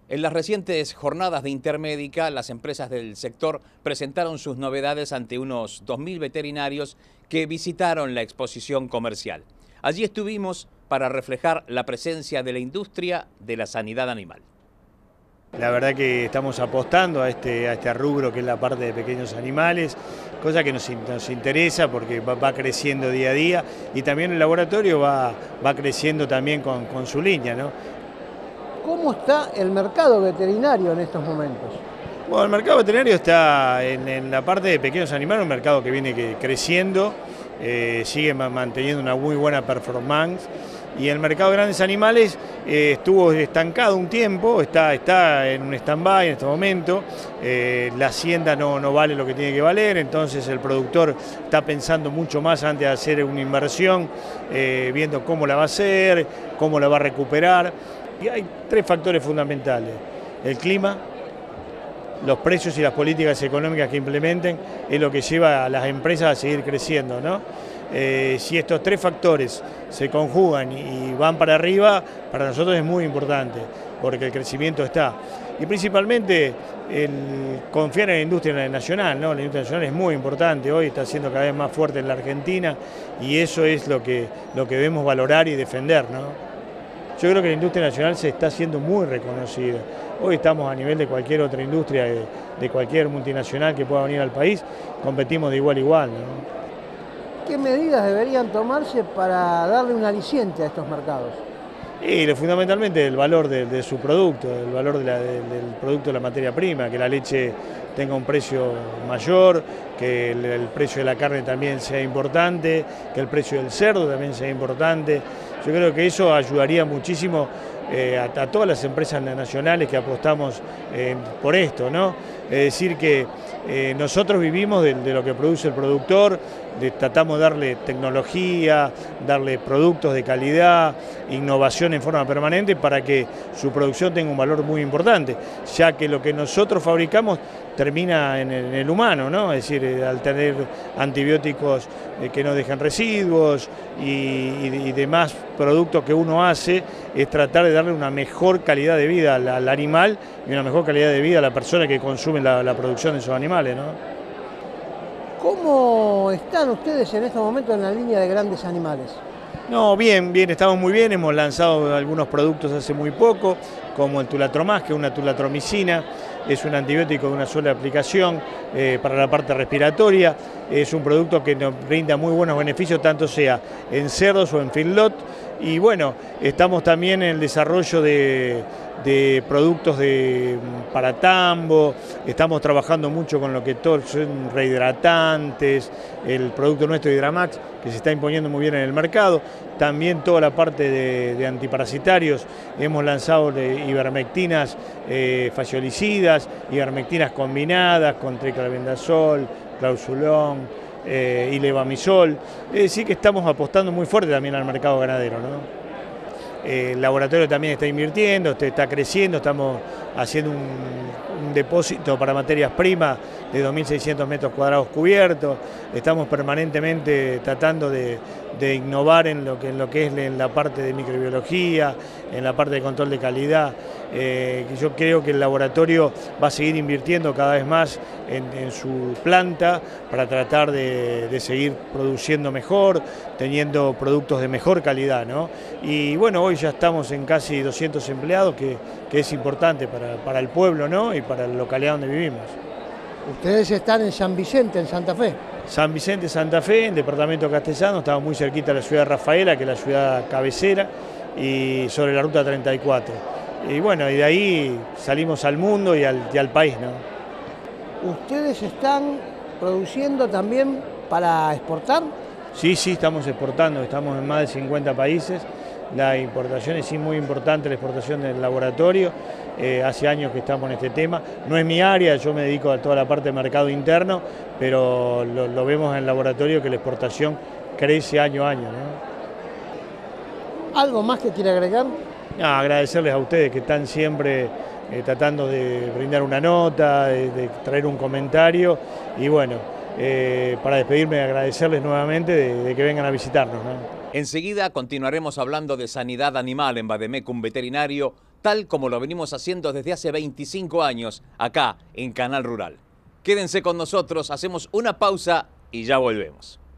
En las recientes jornadas de Intermédica, las empresas del sector presentaron sus novedades ante unos 2.000 veterinarios que visitaron la exposición comercial. Allí estuvimos para reflejar la presencia de la industria de la sanidad animal. La verdad que estamos apostando a este rubro que es la parte de pequeños animales, cosa que nos interesa porque va creciendo día a día y también el laboratorio va creciendo también con su línea, ¿no? ¿Cómo está el mercado veterinario en estos momentos? Bueno, el mercado veterinario está en la parte de pequeños animales, un mercado que viene creciendo, sigue manteniendo una muy buena performance. Y el mercado de grandes animales estuvo estancado un tiempo, está en un stand-by en este momento, la hacienda no vale lo que tiene que valer, entonces el productor está pensando mucho más antes de hacer una inversión, viendo cómo la va a hacer, cómo la va a recuperar. Y hay tres factores fundamentales: el clima, los precios y las políticas económicas que implementen es lo que lleva a las empresas a seguir creciendo, ¿no? Si estos tres factores se conjugan y van para arriba, para nosotros es muy importante, porque el crecimiento está. Y principalmente el confiar en la industria nacional, ¿no? La industria nacional es muy importante, hoy está siendo cada vez más fuerte en la Argentina y eso es lo que debemos valorar y defender, ¿no? Yo creo que la industria nacional se está haciendo muy reconocida. Hoy estamos a nivel de cualquier otra industria, de cualquier multinacional que pueda venir al país, competimos de igual a igual, ¿no? ¿Qué medidas deberían tomarse para darle un aliciente a estos mercados? Y fundamentalmente el valor de su producto, el valor del producto de la materia prima, que la leche tenga un precio mayor, que el precio de la carne también sea importante, que el precio del cerdo también sea importante. Yo creo que eso ayudaría muchísimo a todas las empresas nacionales que apostamos por esto, ¿no? Es decir que nosotros vivimos de lo que produce el productor, tratamos de darle tecnología, darle productos de calidad, innovación en forma permanente para que su producción tenga un valor muy importante, ya que lo que nosotros fabricamos termina en el humano, ¿no? Es decir, al tener antibióticos que no dejan residuos y demás productos que uno hace, es tratar de darle una mejor calidad de vida al animal y una mejor calidad de vida a la persona que consume la producción de esos animales, ¿no? ¿Cómo están ustedes en estos momentos en la línea de grandes animales? No, bien, estamos muy bien, hemos lanzado algunos productos hace muy poco, como el Tulatromás, que es una tulatromicina, es un antibiótico de una sola aplicación para la parte respiratoria, es un producto que nos brinda muy buenos beneficios, tanto sea en cerdos o en feedlot, y bueno, estamos también en el desarrollo de productos para tambo, estamos trabajando mucho con lo que son rehidratantes, el producto nuestro Hidramax, que se está imponiendo muy bien en el mercado, también toda la parte de antiparasitarios, hemos lanzado ivermectinas fasciolicidas, ivermectinas combinadas con triclarbendazol, clausulón, y levamisol, es decir que estamos apostando muy fuerte también al mercado ganadero, ¿no? El laboratorio también está invirtiendo, está creciendo, estamos haciendo un depósito para materias primas de 2.600 metros cuadrados cubiertos, estamos permanentemente tratando de innovar en lo que es en la parte de microbiología, en la parte de control de calidad. Yo creo que el laboratorio va a seguir invirtiendo cada vez más en su planta para tratar de seguir produciendo mejor, teniendo productos de mejor calidad, ¿no? Y bueno, hoy ya estamos en casi 200 empleados, que es importante para el pueblo, ¿no? Y para la localidad donde vivimos. Ustedes están en San Vicente, en Santa Fe. San Vicente, Santa Fe, en departamento castellano, estamos muy cerquita de la ciudad de Rafaela, que es la ciudad cabecera, y sobre la ruta 34. Y bueno, y de ahí salimos al mundo y al país, ¿no? ¿Ustedes están produciendo también para exportar? Sí, estamos exportando, estamos en más de 50 países. La importación es sí muy importante, la exportación del laboratorio. Hace años que estamos en este tema. No es mi área, yo me dedico a toda la parte de mercado interno, pero lo vemos en el laboratorio que la exportación crece año a año, ¿no? ¿Algo más que quiere agregar? Agradecerles a ustedes que están siempre tratando de brindar una nota, de traer un comentario y bueno, para despedirme agradecerles nuevamente de que vengan a visitarnos, ¿no? Enseguida continuaremos hablando de sanidad animal en Vademecum Veterinario tal como lo venimos haciendo desde hace 25 años acá en Canal Rural. Quédense con nosotros, hacemos una pausa y ya volvemos.